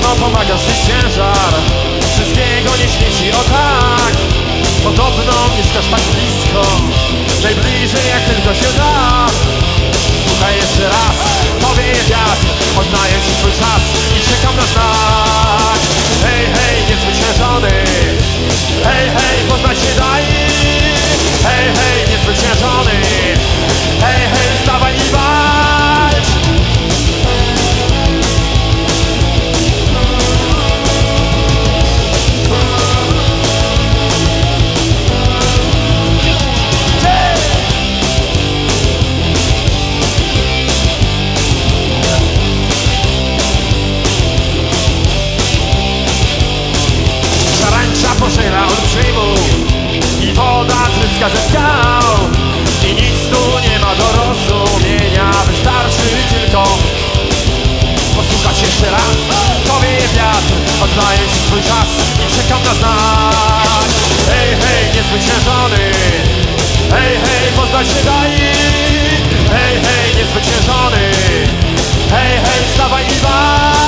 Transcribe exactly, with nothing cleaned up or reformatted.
pomagasz mi ciężar. Wszystkiego nie śmieci, o tak. Podobno mieszkasz tak blisko, najbliżej jak tylko się da. Słuchaj jeszcze raz, powieje wiatr, oddaję ci swój czas i czekam na znak. Hej, hej, niezwyciężony. Hej, hej, poznać się daj. Hej, hej, niezwyciężony. Hej, hej, wstawaj i walcz. Pożera olbrzymu i woda tryska ze skał. I nic tu nie ma do rozumienia, wystarczy tylko posłuchać jeszcze raz. Powieje wiatr, oddaję ci swój czas i czekam na znak. Hej, hej, niezwyciężony. Hej, hej, poznać się daj. Hej, hej, niezwyciężony. Hej, hej, wstawaj i walcz.